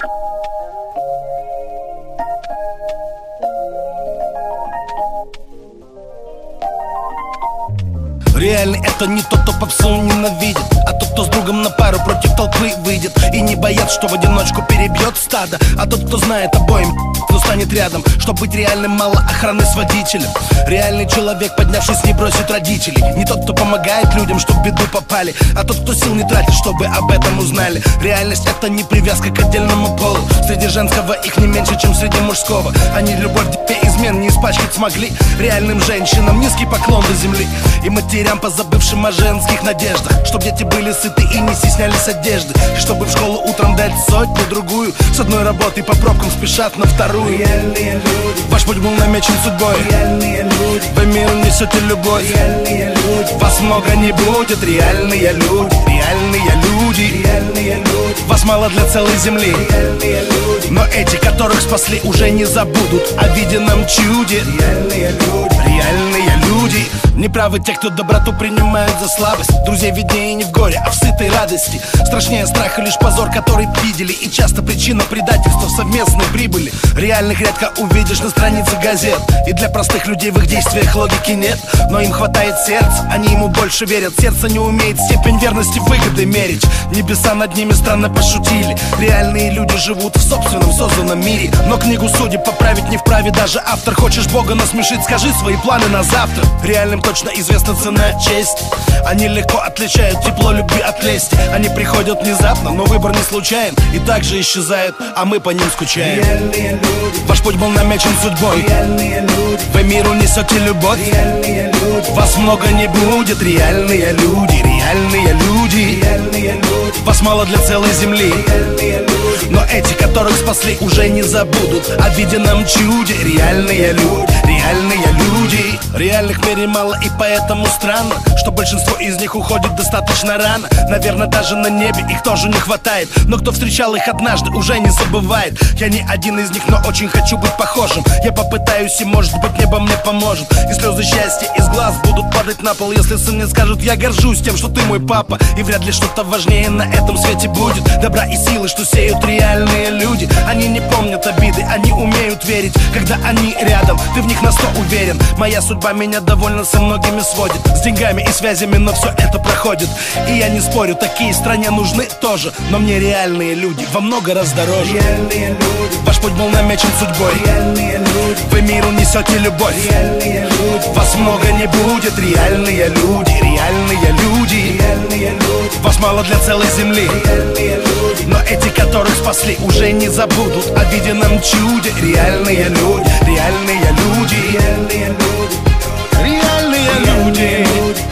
Реальный это не тот, кто попсу ненавидит, а тот, кто с другом на пару против толпы выйдет и не боится, что в одиночку перебьет стадо. А тот, кто знает обоим, кто станет рядом. Чтоб быть реальным, мало охраны с водителем. Реальный человек, поднявшись, не бросит родителей. Не тот, кто помогает людям, чтоб в беду попали, а тот, кто сил не тратит, чтобы об этом узнали. Реальность это не привязка к отдельному полу. Среди женского их не меньше, чем среди мужского. Они любовь тебе измен не испачкать смогли. Реальным женщинам низкий поклон до земли. И матерям, позабывшим о женских надеждах, чтоб дети были сыты и не стеснялись одежды. И чтобы в школу утром дать сотню-другую. С одной работы по пробкам спешат на вторую. Реальные люди. Ваш путь был намечен судьбой. Реальные люди. Вы миру несете любовь. Реальные люди. Вас много не будет. Реальные люди. Реальные люди. Реальные люди. Вас мало для целой земли. Реальные люди. Но эти, которых спасли, уже не забудут о виденном чуде. Реальные люди. Реальные люди. Неправы те, кто доброту принимают за слабость. Друзей виднее не в горе, а в сытой радости. Страшнее страха лишь позор, который видели. И часто причина предательства в совместной прибыли. Реальных редко увидишь на странице газет. И для простых людей в их действиях логики нет. Но им хватает сердца, они ему больше верят. Сердце не умеет степень верности выгоды мерить. Небеса над ними странно пошутили. Реальные люди живут в собственном созданном мире. Но книгу судеб поправить не вправе даже автор. Хочешь Бога насмешить, скажи свои планы на завтра. Реальным точно известна цена чести. Они легко отличают тепло любви от лести. Они приходят внезапно, но выбор не случайен. И также исчезают, а мы по ним скучаем. Реальные люди. Ваш путь был намечен судьбой. Реальные люди. Вы миру несете любовь. Реальные люди. Вас много не будет. Реальные люди. Реальные люди. Реальные люди. Вас мало для целой земли. Реальные люди. Но эти, которых спасли, уже не забудут о виденном чуде. Реальные люди. Реальные люди. Реальных в мире мало, и поэтому странно, что большинство из них уходит достаточно рано. Наверное, даже на небе их тоже не хватает. Но кто встречал их однажды, уже не забывает. Я не один из них, но очень хочу быть похожим. Я попытаюсь, и может быть небо мне поможет. И слезы счастья из глаз будут падать на пол, если сын мне скажет: я горжусь тем, что ты мой папа. И вряд ли что-то важнее на этом свете будет. Добра и силы, что сеют реальные люди. Они не помнят обиды, они умеют верить. Когда они рядом, ты в них на 100 уверен. Моя судьба меня довольно со многими сводит. С деньгами и связями, но все это проходит. И я не спорю, такие стране нужны тоже. Но мне реальные люди во много раз дороже. Реальные люди. Ваш путь был намечен судьбой. Реальные люди. Вы миру несете любовь. Реальные люди. Вас много не будет. Реальные люди. Реальные люди. Реальные люди. Вас мало для целой земли. Реальные люди. Но эти, которых спасли, уже не забудут о виденном чуде. Реальные люди. Реальные люди. Реальные люди. Реальные люди.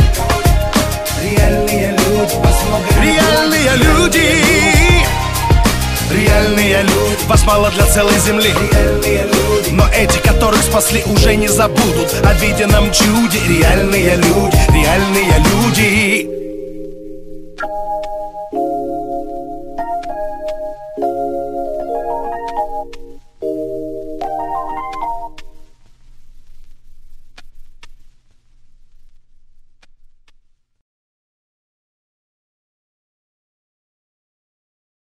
Реальные люди. Вас много не Реальные люди. Реальные люди. Вас мало для целой земли. Реальные люди. Но эти, которых спасли, уже не забудут о виденном чуде. Реальные люди. Реальные люди.